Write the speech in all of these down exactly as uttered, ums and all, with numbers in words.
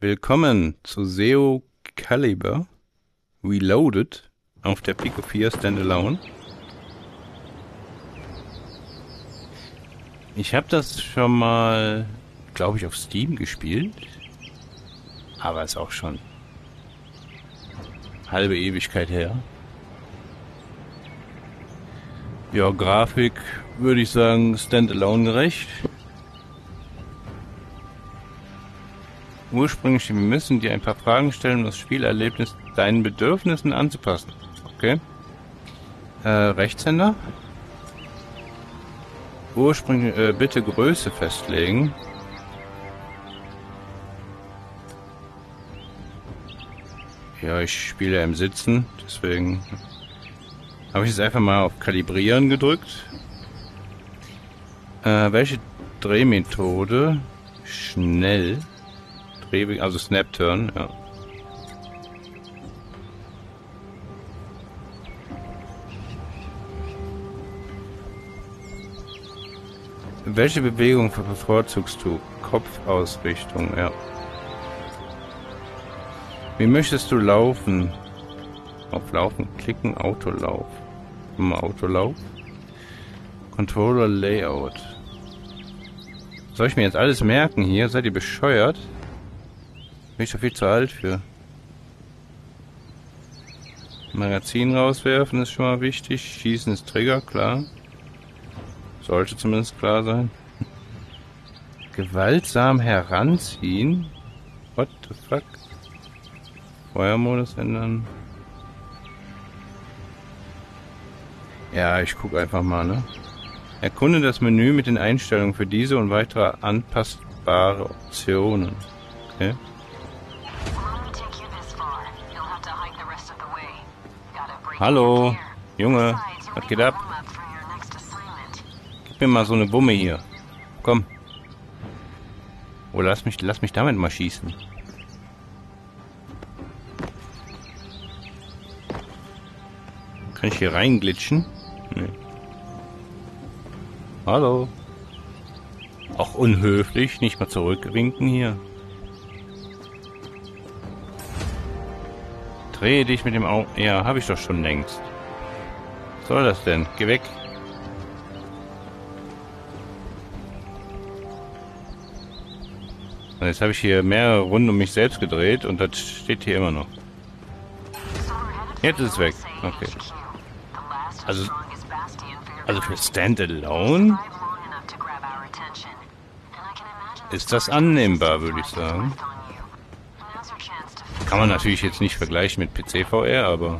Willkommen zu Seo Calibur Reloaded auf der Pico vier Standalone. Ich habe das schon mal, glaube ich, auf Steam gespielt, aber ist auch schon halbe Ewigkeit her. Ja, Grafik würde ich sagen Standalone gerecht. Ursprünglich, wir müssen dir ein paar Fragen stellen, um das Spielerlebnis deinen Bedürfnissen anzupassen. Okay. Äh, Rechtshänder. Ursprünglich, äh, bitte Größe festlegen. Ja, ich spiele im Sitzen, deswegen habe ich jetzt einfach mal auf Kalibrieren gedrückt. Äh, welche Drehmethode? Schnell. Also Snap Turn, ja. Welche Bewegung bevorzugst du? Kopfausrichtung, ja. Wie möchtest du laufen? Auf Laufen klicken, Autolauf. Im Autolauf. Controller Layout. Soll ich mir jetzt alles merken hier? Seid ihr bescheuert? Bin ich doch viel zu alt für. Magazin rauswerfen ist schon mal wichtig. Schießen ist Trigger, klar. Sollte zumindest klar sein. Gewaltsam heranziehen. What the fuck? Feuermodus ändern. Ja, ich guck einfach mal, ne? Erkunde das Menü mit den Einstellungen für diese und weitere anpassbare Optionen. Okay. Hallo, Junge, was geht ab? Gib mir mal so eine Wumme hier. Komm. Oh, lass mich, lass mich damit mal schießen. Kann ich hier reinglitschen? Nee. Hallo. Auch unhöflich, nicht mal zurückwinken hier. Drehe dich mit dem Auge. Ja, habe ich doch schon längst. Was soll das denn? Geh weg. Und jetzt habe ich hier mehrere Runden um mich selbst gedreht und das steht hier immer noch. Jetzt ist es weg. Okay. Also, also für Standalone ist das annehmbar, würde ich sagen. Kann man natürlich jetzt nicht vergleichen mit P C V R, aber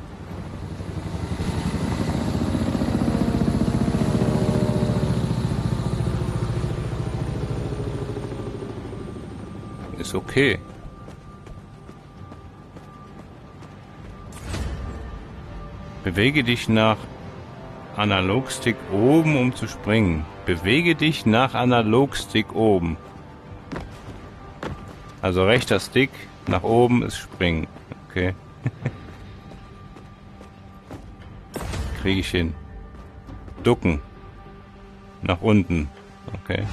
ist okay. Bewege dich nach Analogstick oben, um zu springen. Bewege dich nach Analogstick oben. Also rechter Stick nach oben ist springen. Okay. Kriege ich hin. Ducken. Nach unten. Okay.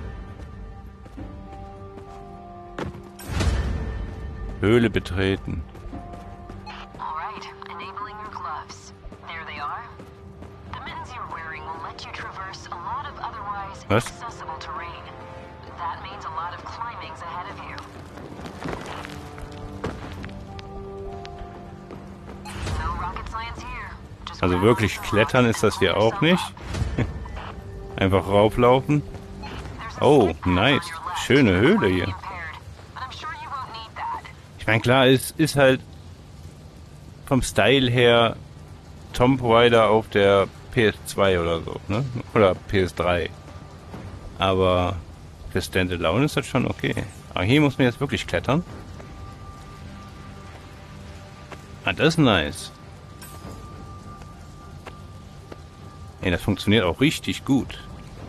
Höhle betreten. Was? Also wirklich klettern ist das hier auch nicht. Einfach rauflaufen. Oh, nice. Schöne Höhle hier. Ich meine, klar, es ist halt vom Style her Tomb Raider auf der P S zwei oder so, ne? Oder P S drei. Aber für Standalone ist das schon okay. Aber hier muss man jetzt wirklich klettern. Ah, das ist nice. Ey, das funktioniert auch richtig gut.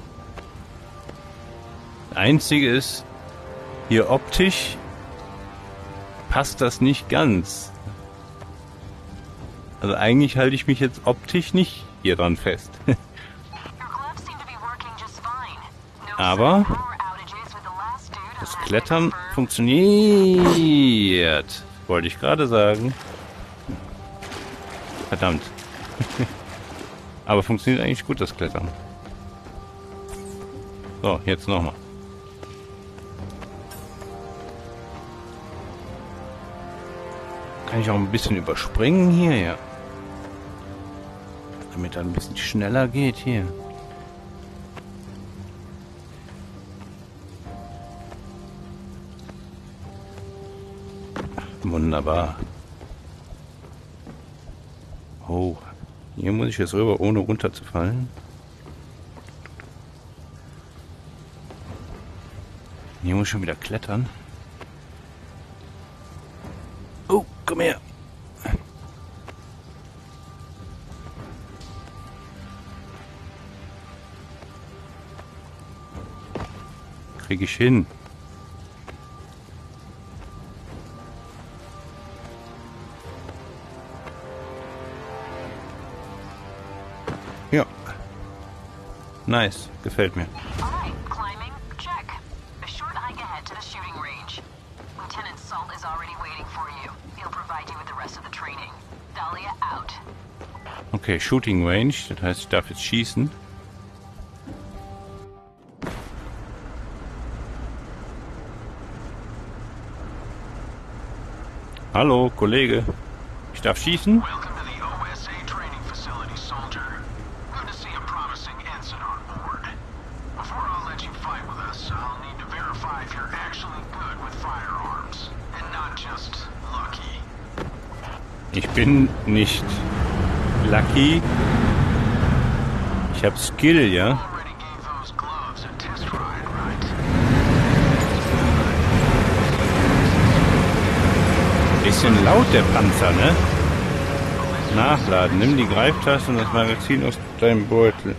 Das Einzige ist, hier optisch passt das nicht ganz. Also eigentlich halte ich mich jetzt optisch nicht hier dran fest. Aber das Klettern funktioniert. Wollte ich gerade sagen. Verdammt. Aber funktioniert eigentlich gut, das Klettern. So, jetzt nochmal. Kann ich auch ein bisschen überspringen hier, ja. Damit er ein bisschen schneller geht hier. Wunderbar. Oh, hier muss ich jetzt rüber, ohne runterzufallen. Hier muss ich schon wieder klettern. Oh, komm her. Krieg ich hin. Ja. Nice. Gefällt mir. Alright, climbing, check. A short hike ahead to the shooting range. Lieutenant Salt is already waiting for you. He'll provide you with the rest of the training. Dahlia out. Okay, Shooting Range. Das heißt, ich darf jetzt schießen. Hallo, Kollege. Ich darf schießen? Welcome to the O S A training facility, soldier. Good to see a promising ensign on board. Before I'll let you fight with us, I'll need to verify if you're actually good with firearms and not just lucky. Ich bin nicht lucky. Ich habe Skill, ja? Already gave those gloves a test ride, right? Bisschen laut der Panzer, ne? Nachladen. Nimm die Greiftaste und das Magazin aus deinem Beutel.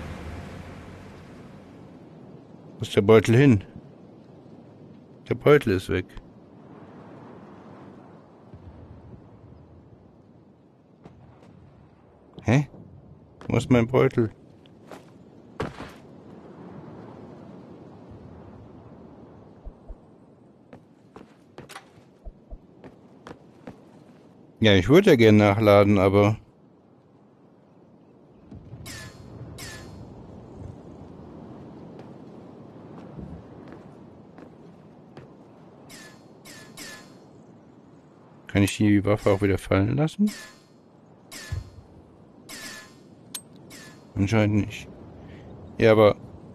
Wo ist der Beutel hin? Der Beutel ist weg. Hä? Wo ist mein Beutel? Ja, ich würde ja gerne nachladen, aber... Kann ich die Waffe auch wieder fallen lassen? Anscheinend nicht. Ja, aber...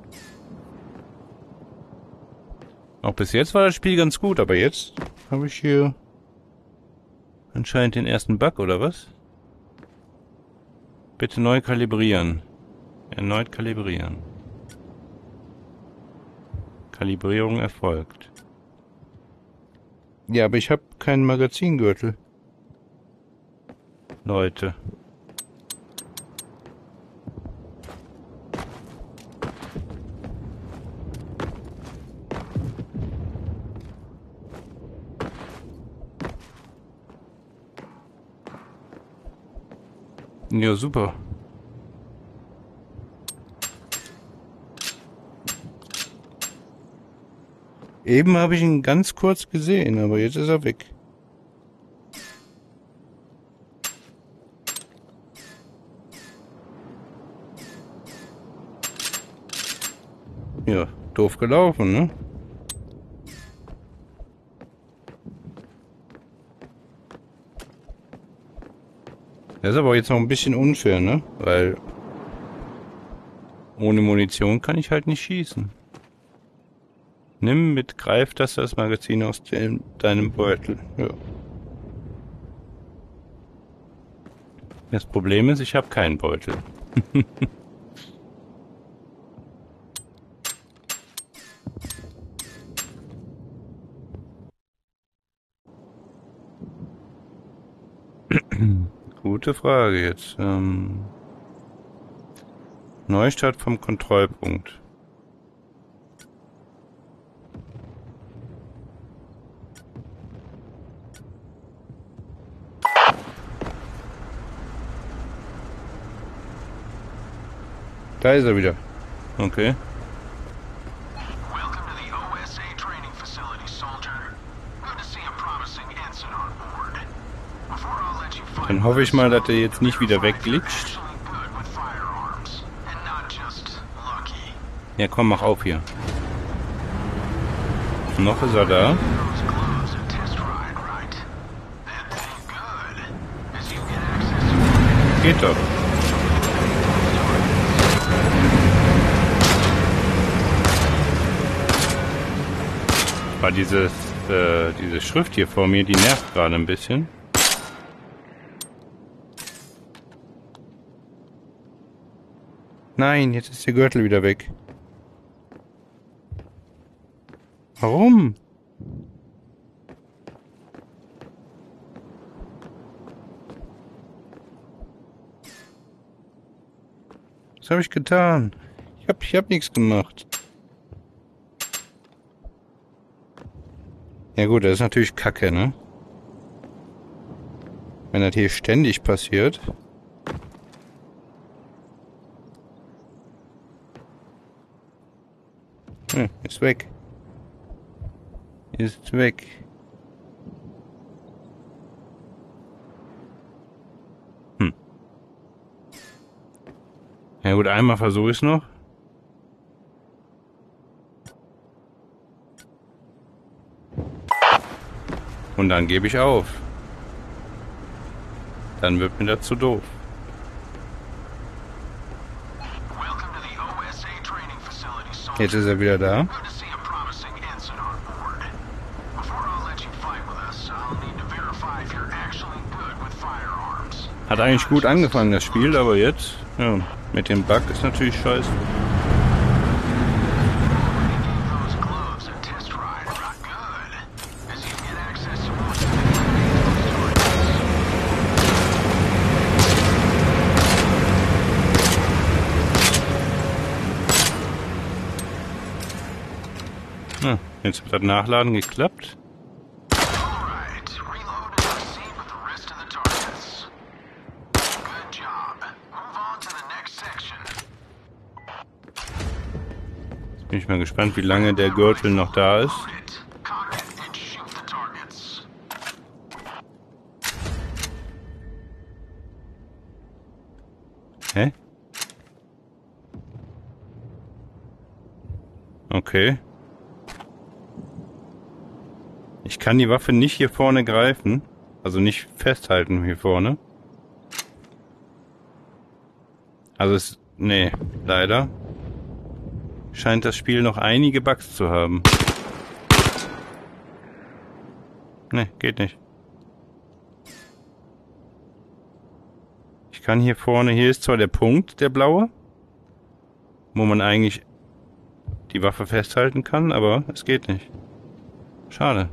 Auch bis jetzt war das Spiel ganz gut, aber jetzt habe ich hier... Anscheinend den ersten Bug, oder was? Bitte neu kalibrieren. Erneut kalibrieren. Kalibrierung erfolgt. Ja, aber ich habe keinen Magazingürtel. Leute. Ja, super. Eben habe ich ihn ganz kurz gesehen, aber jetzt ist er weg. Ja, doof gelaufen, ne? Das ist aber jetzt noch ein bisschen unfair, ne? Weil ohne Munition kann ich halt nicht schießen. Nimm mit Greiftaste das Magazin aus dem, deinem Beutel. Ja. Das Problem ist, ich habe keinen Beutel. Gute Frage jetzt. Ähm, Neustart vom Kontrollpunkt. Da ist er wieder. Okay. Welcome to the O S A training facility, soldier. Dann hoffe ich mal, dass der jetzt nicht wieder wegglitscht. Ja, komm, mach auf hier. Noch ist er da. Geht doch. Aber dieses, äh, diese Schrift hier vor mir, die nervt gerade ein bisschen. Nein, jetzt ist der Gürtel wieder weg. Warum? Was habe ich getan? Ich hab, ich hab nichts gemacht. Ja gut, das ist natürlich Kacke, ne? Wenn das hier ständig passiert. Hm, ist weg. Ist weg. Hm. Ja gut, einmal versuche ich es noch. Und dann gebe ich auf. Dann wird mir das zu doof. Jetzt ist er wieder da. Hat eigentlich gut angefangen, das Spiel, aber jetzt, ja, mit dem Bug ist natürlich scheiße. Ah, jetzt hat das Nachladen geklappt. Jetzt bin ich mal gespannt, wie lange der Gürtel noch da ist. Hä? Okay. Ich kann die Waffe nicht hier vorne greifen. Also nicht festhalten hier vorne. Also es... Nee, leider. Scheint das Spiel noch einige Bugs zu haben. Nee, geht nicht. Ich kann hier vorne... Hier ist zwar der Punkt, der blaue, wo man eigentlich die Waffe festhalten kann, aber es geht nicht. Schade.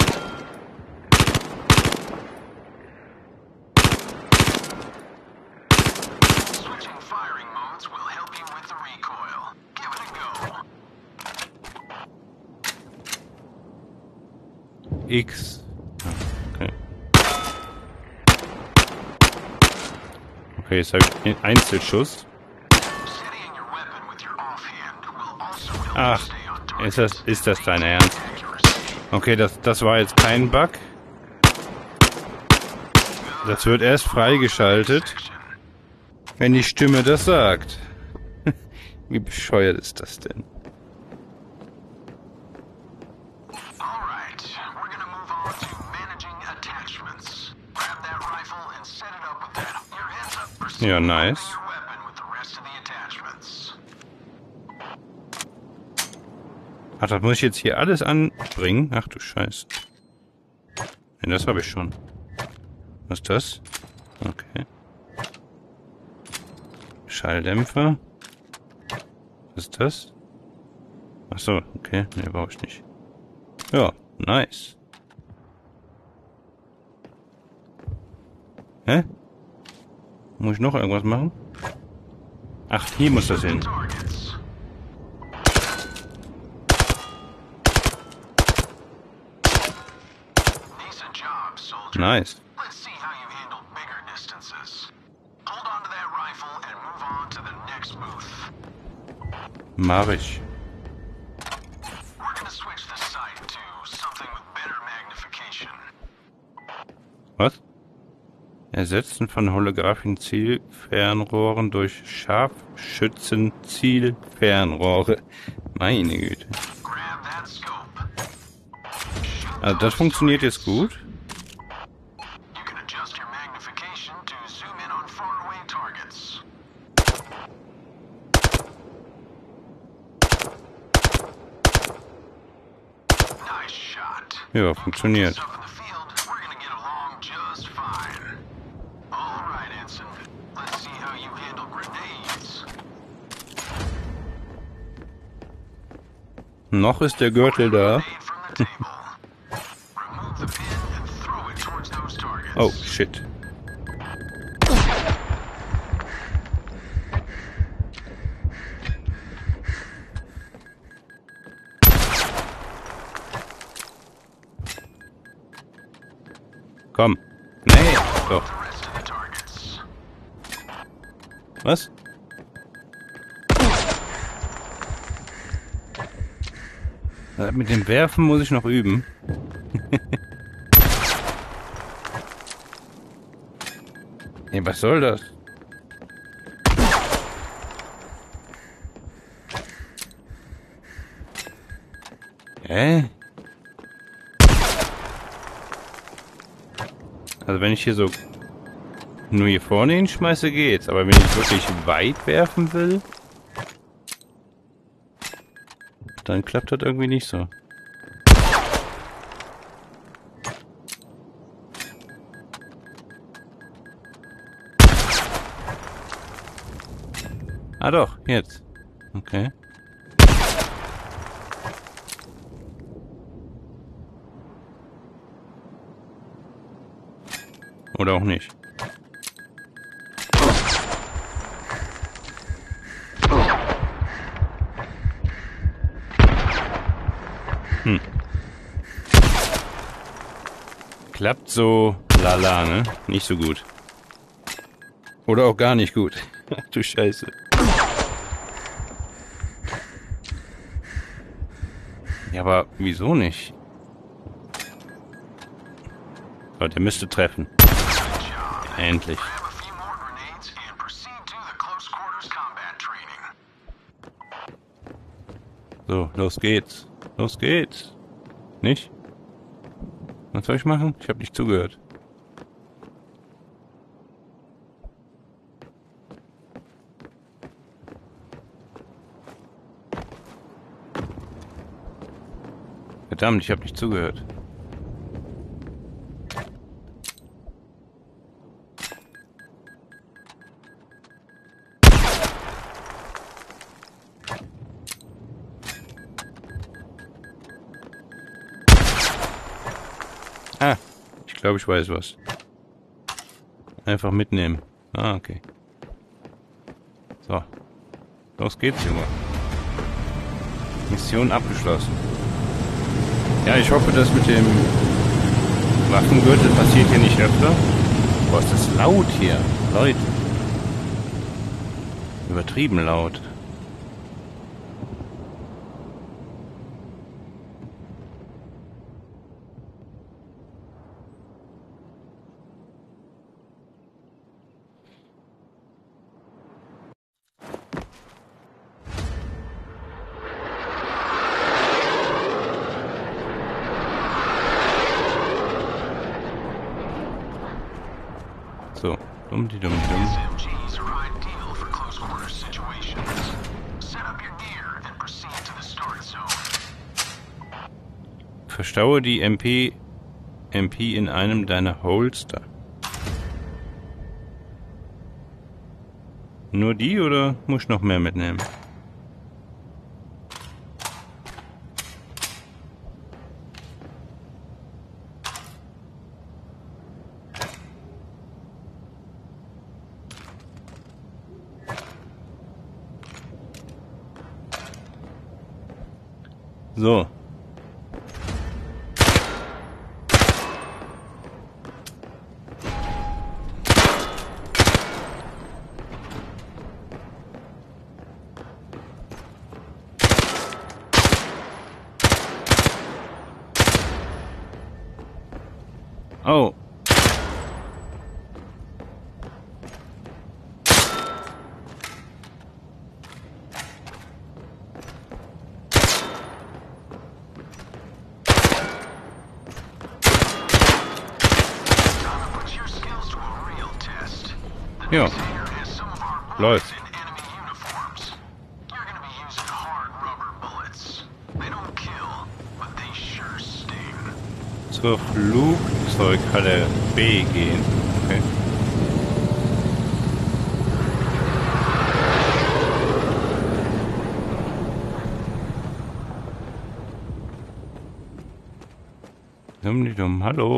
X. Okay. Okay, jetzt habe ich den Einzelschuss. Ach, ist das, ist das dein Ernst? Okay, das, das war jetzt kein Bug. Das wird erst freigeschaltet, wenn die Stimme das sagt. Wie bescheuert ist das denn? Ja, nice. Ach, das muss ich jetzt hier alles anbringen? Ach du Scheiße. Ne, das habe ich schon. Was ist das? Okay. Schalldämpfer. Was ist das? Ach so, okay. Ne, brauche ich nicht. Ja, nice. Hä? Muss ich noch irgendwas machen? Ach, hier muss das hin. Nice. Mach ich. Was? Ersetzen von holographischen Zielfernrohren durch Scharfschützen-Zielfernrohre. Meine Güte. Also das funktioniert jetzt gut. Ja, funktioniert. Noch ist der Gürtel da. Oh, shit. Komm. Nee, doch. Was? Äh, mit dem Werfen muss ich noch üben. Ey, was soll das? Hä? Also wenn ich hier so nur hier vorne hinschmeiße, geht's. Aber wenn ich wirklich weit werfen will, dann klappt das irgendwie nicht so. Ah doch, jetzt. Okay. Oder auch nicht. Hm. Klappt so lala, ne? Nicht so gut. Oder auch gar nicht gut. Ach du Scheiße. Ja, aber wieso nicht? Oh, der müsste treffen. Endlich. So, los geht's. Los geht's. Nicht? Was soll ich machen? Ich habe nicht zugehört. Verdammt, ich habe nicht zugehört. Ah, ich glaube, ich weiß was. Einfach mitnehmen. Ah, okay. So. Los geht's, Junge. Mission abgeschlossen. Ja, ich hoffe, dass mit dem Waffengürtel passiert hier nicht öfter. Boah, ist das laut hier, Leute. Übertrieben laut. So, dumm, die dumm, dumm. Verstaue die M P M P in einem deiner Holster. Nur die oder muss ich noch mehr mitnehmen? So. Oh. Ja. Läuft. Zur Flugzeughalle B gehen. Okay. Dumm, hallo.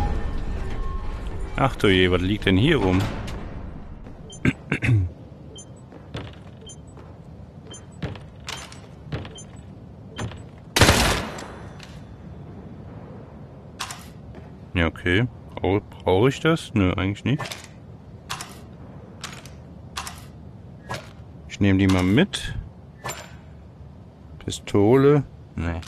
Ach du je, was liegt denn hier rum? Ja, okay. Brauche ich das? Nö, eigentlich nicht. Ich nehme die mal mit. Pistole. Nee.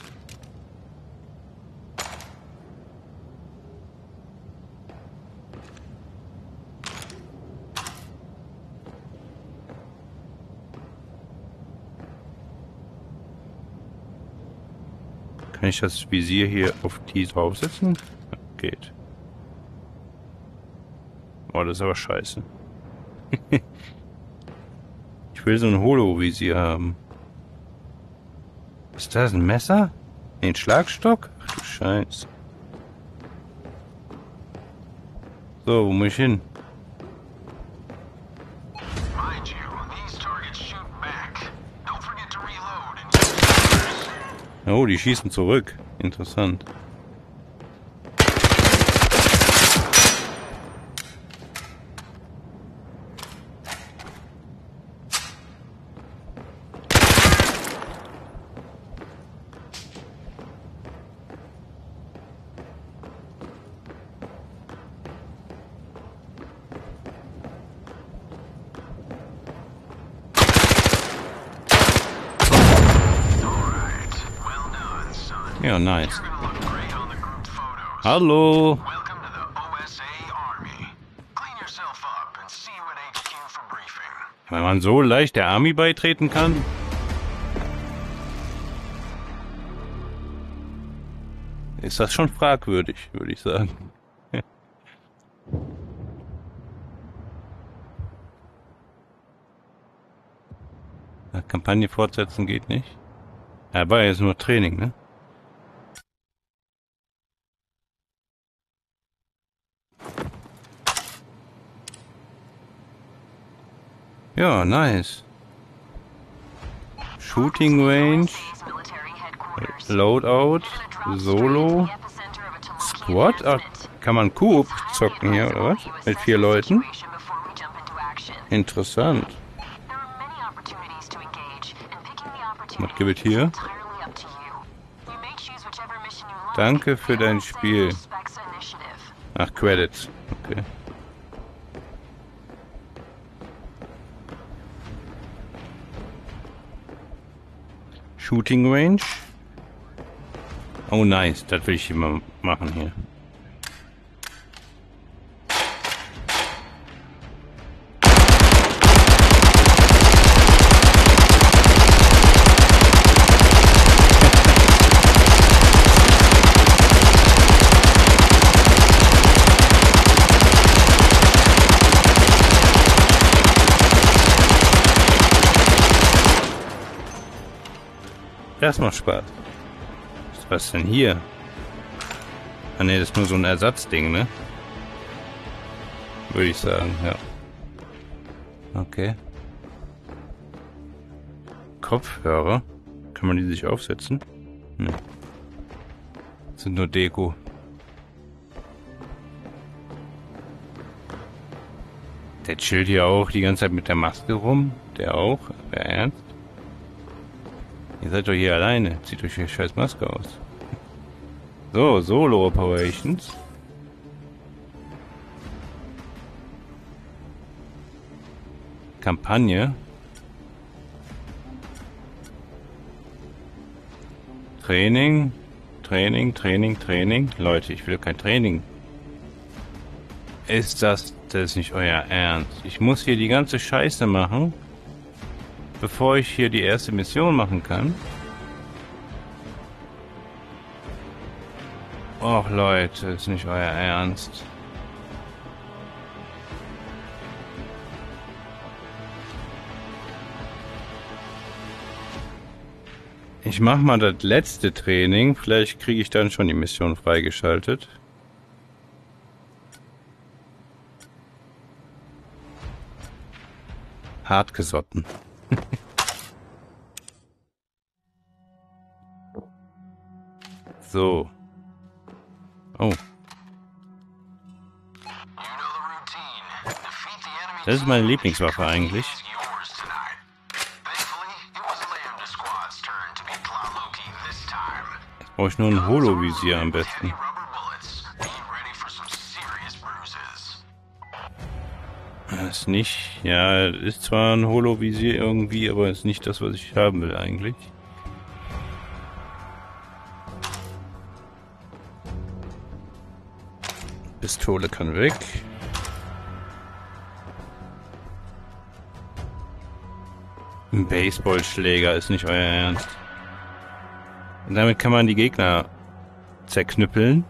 Kann ich das Visier hier auf die draufsetzen? Geht. Oh, das ist aber scheiße. Ich will so ein Holo-Visier haben. Ist das ein Messer? Nee, ein Schlagstock? Ach du Scheiße. So, wo muss ich hin? Oh, die schießen zurück. Interessant. Ja, nice. Hallo. Wenn man so leicht der Army beitreten kann? Ist das schon fragwürdig, würde ich sagen. Kampagne fortsetzen geht nicht. Ja, war jetzt nur Training, ne? Ja, nice. Shooting Range, Loadout, Solo, Squad. Ach, kann man Coop zocken hier, oder was? Mit vier Leuten? Interessant. Was gibt es hier? Danke für dein Spiel. Ach, Credits. Okay. Shooting Range. Oh nice, das will ich immer machen hier. Das macht Spaß. Was ist denn hier? Ah ne, das ist nur so ein Ersatzding, ne? Würde ich sagen, ja. Okay. Kopfhörer. Kann man die sich aufsetzen? Ne. Das sind nur Deko. Der chillt hier auch die ganze Zeit mit der Maske rum. Der auch. Wer ernst? Ihr seid doch hier alleine. Zieht euch die scheiß Maske aus. So, Solo Operations. Kampagne. Training. Training, Training, Training. Leute, ich will kein Training. Ist das, das ist nicht euer Ernst? Ich muss hier die ganze Scheiße machen, bevor ich hier die erste Mission machen kann. Och Leute, ist nicht euer Ernst. Ich mach mal das letzte Training. Vielleicht kriege ich dann schon die Mission freigeschaltet. Hartgesotten. So. Oh. Das ist meine Lieblingswaffe eigentlich. Jetzt brauche ich nur ein Holovisier am besten. Das ist nicht... Ja, ist zwar ein Holovisier irgendwie, aber ist nicht das, was ich haben will eigentlich. Pistole kann weg. Ein Baseballschläger ist nicht euer Ernst. Und damit kann man die Gegner zerknüppeln.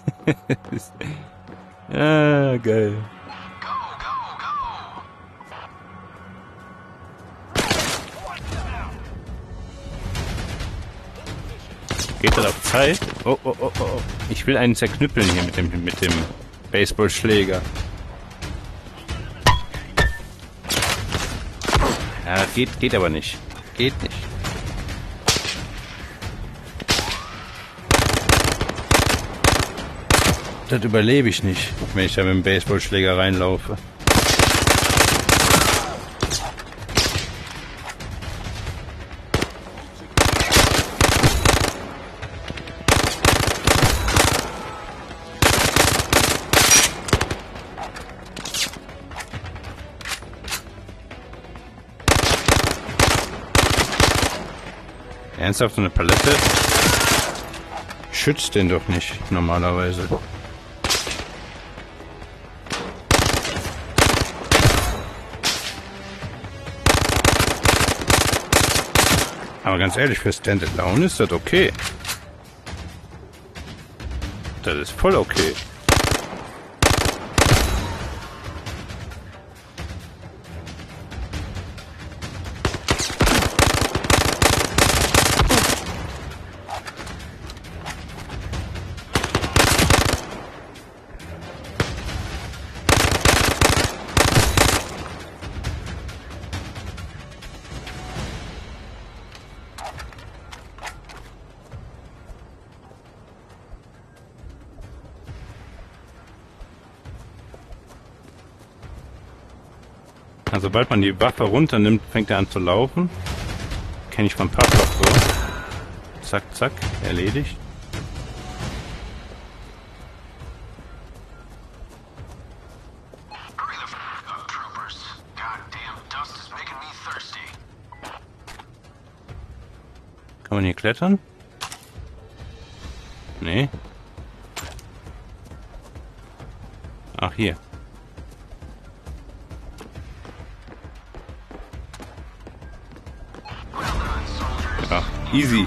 Ah, geil. Geht das auf Zeit? Oh, oh, oh, oh. Ich will einen zerknüppeln hier mit dem, mit dem Baseballschläger. Ja, geht, geht aber nicht. Geht nicht. Das überlebe ich nicht, wenn ich da mit dem Baseballschläger reinlaufe. Ernsthaft, so eine Palette schützt den doch nicht normalerweise. Aber ganz ehrlich, für Stand-Alone ist das okay. Das ist voll okay. Also sobald man die Waffe runternimmt, fängt er an zu laufen. Kenne ich von Pavlov so. Zack, zack, erledigt. Kann man hier klettern? Nee. Ach, hier. Ja, easy.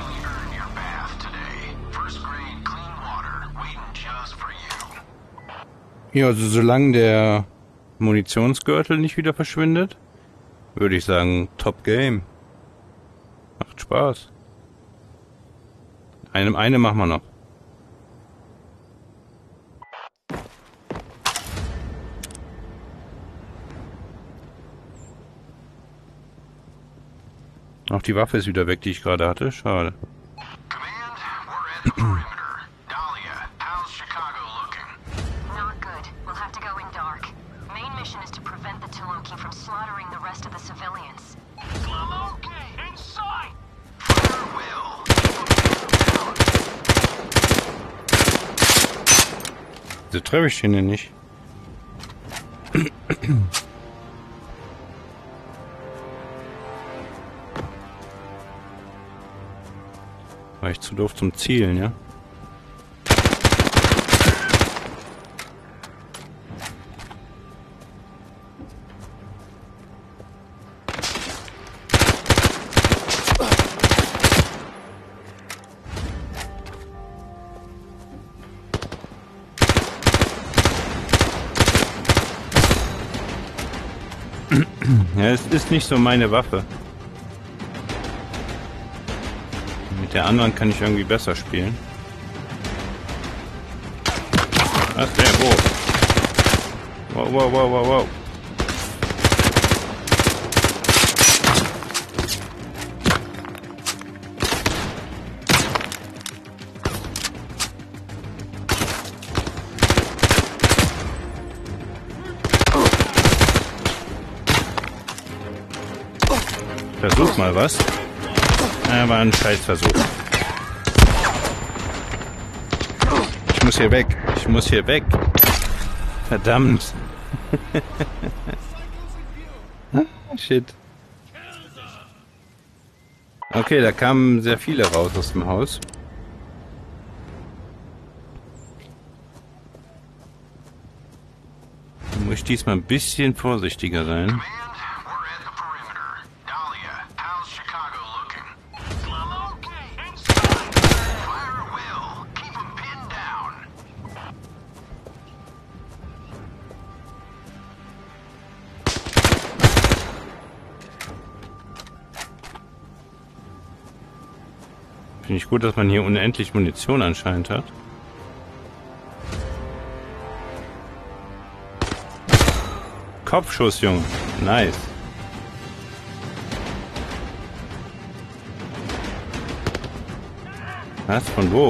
Ja, also solange der Munitionsgürtel nicht wieder verschwindet, würde ich sagen, Top Game. Macht Spaß. Eine, eine machen wir noch. Auch die Waffe ist wieder weg, die ich gerade hatte. Schade. Wieso treffe ich den denn nicht? War ich zu doof zum Zielen, ja? Ja, es ist nicht so meine Waffe. Mit der anderen kann ich irgendwie besser spielen. Was der? Wo? Wow, wow, wow, wow, wow. Versuch mal was. Ja, war ein Scheißversuch. Ich muss hier weg. Ich muss hier weg. Verdammt. Shit. Okay, da kamen sehr viele raus aus dem Haus. Da muss ich diesmal ein bisschen vorsichtiger sein. Finde ich gut, dass man hier unendlich Munition anscheinend hat. Kopfschuss, Junge. Nice. Was? Von wo?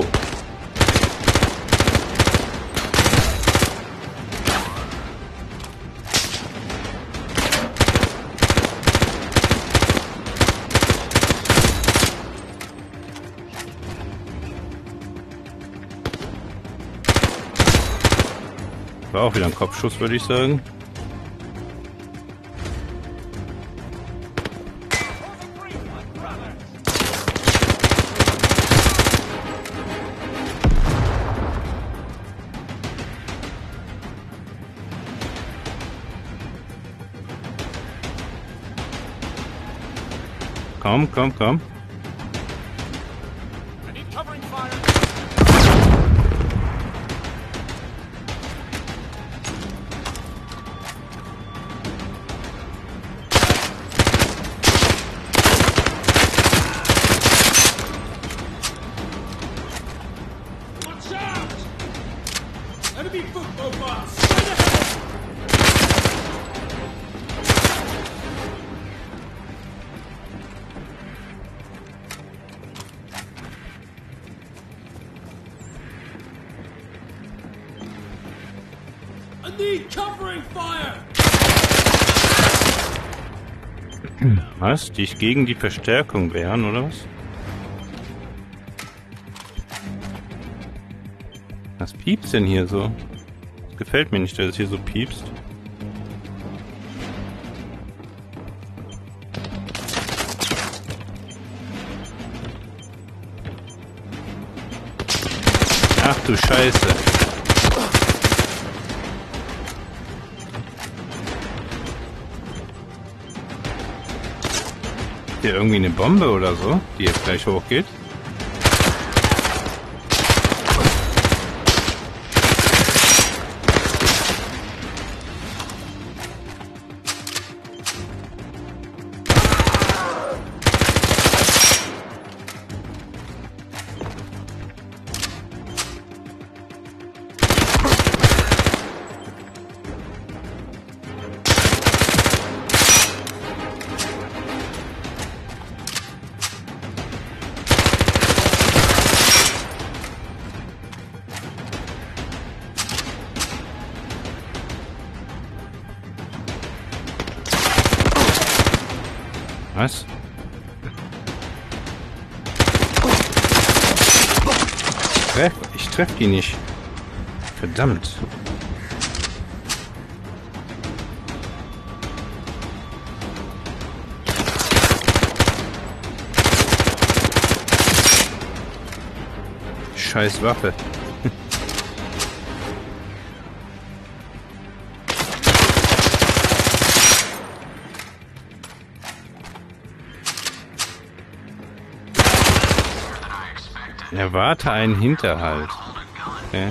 War auch wieder ein Kopfschuss, würde ich sagen. Komm, komm, komm. Was? Die gegen die Verstärkung wehren, oder was? Was piepst denn hier so? Das gefällt mir nicht, dass es hier so piepst. Ach du Scheiße. Hier irgendwie eine Bombe oder so, die jetzt gleich hochgeht. Was? Treff, ich treffe die nicht. Verdammt. Scheiß Waffe. Erwarte einen Hinterhalt. Okay.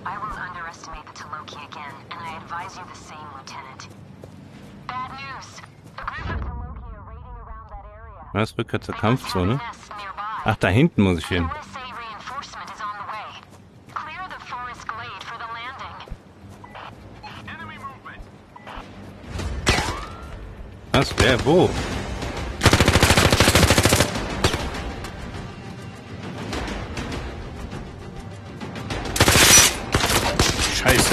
I won't underestimate the Taloki again, and I advise you the same, Lieutenant. Bad news. A group of Taloki are raiding around that area. Was? Rückkehr zur They must have a Kampfzone? nest nearby. Ach, da hinten muss ich hin. U S A reinforcement is on the way. Clear the forest glade for the landing. Enemy movement. Was? Wer? Wo? Scheiße.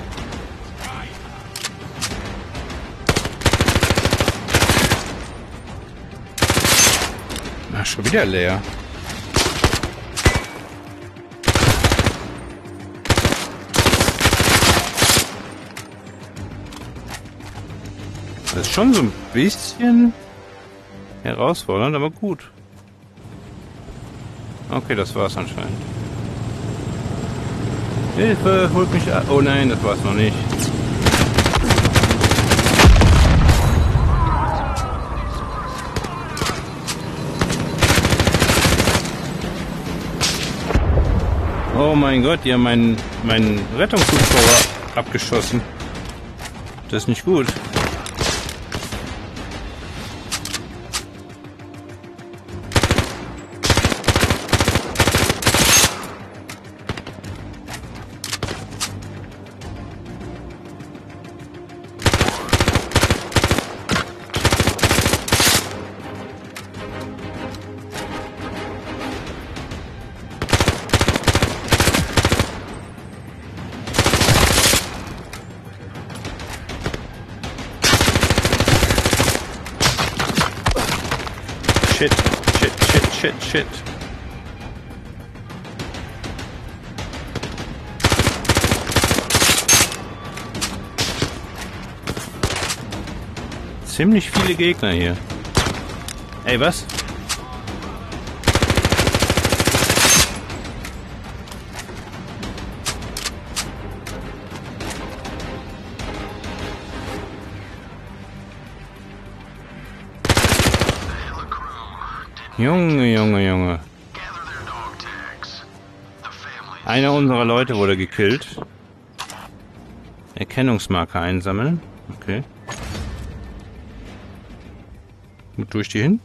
Ach, schon wieder leer. Das ist schon so ein bisschen herausfordernd, aber gut. Okay, das war's anscheinend. Hilfe, holt mich ab. Oh nein, das war's noch nicht. Oh mein Gott, die haben meinen, meinen Rettungshubschrauber abgeschossen. Das ist nicht gut. Shit, shit, shit, shit, shit. Ziemlich viele Gegner hier. Ey, was? Junge, Junge, Junge. Einer unserer Leute wurde gekillt. Erkennungsmarker einsammeln. Okay. Wo tue ich die hin?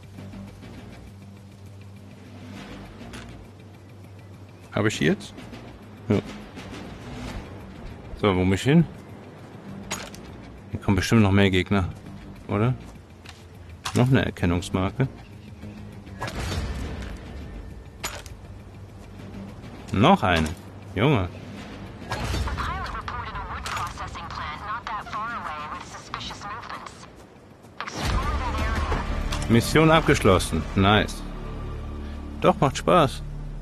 Habe ich die jetzt? Ja. So, wo muss ich hin? Hier kommen bestimmt noch mehr Gegner. Oder? Noch eine Erkennungsmarke. Noch eine. Junge. Mission abgeschlossen. Nice. Doch, macht Spaß.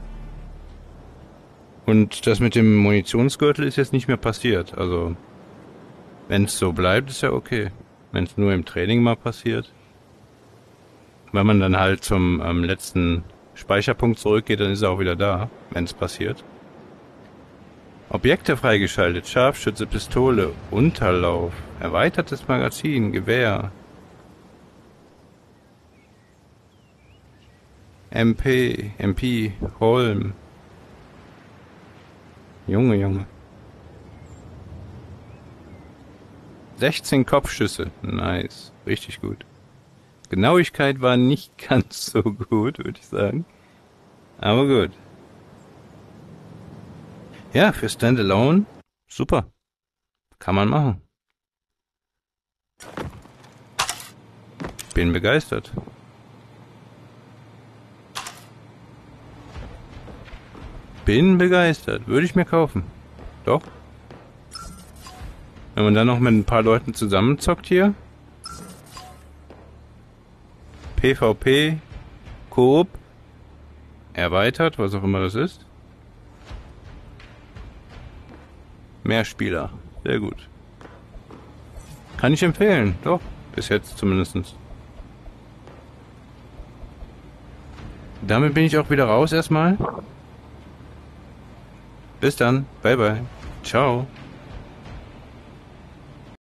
Und das mit dem Munitionsgürtel ist jetzt nicht mehr passiert. Also, wenn es so bleibt, ist ja okay. Wenn es nur im Training mal passiert. Wenn man dann halt zum ähm, letzten Speicherpunkt zurückgeht, dann ist er auch wieder da, wenn es passiert. Objekte freigeschaltet. Scharfschütze, Pistole, Unterlauf, erweitertes Magazin, Gewehr. M P, M P, Holm. Junge, Junge. sechzehn Kopfschüsse. Nice. Richtig gut. Genauigkeit war nicht ganz so gut, würde ich sagen. Aber gut. Ja, für Standalone, super. Kann man machen. Bin begeistert. Bin begeistert. Würde ich mir kaufen. Doch. Wenn man dann noch mit ein paar Leuten zusammenzockt hier. PvP, Coop, erweitert, was auch immer das ist. Mehr Spieler, sehr gut. Kann ich empfehlen, doch, bis jetzt zumindest. Damit bin ich auch wieder raus erstmal. Bis dann, bye bye, ciao.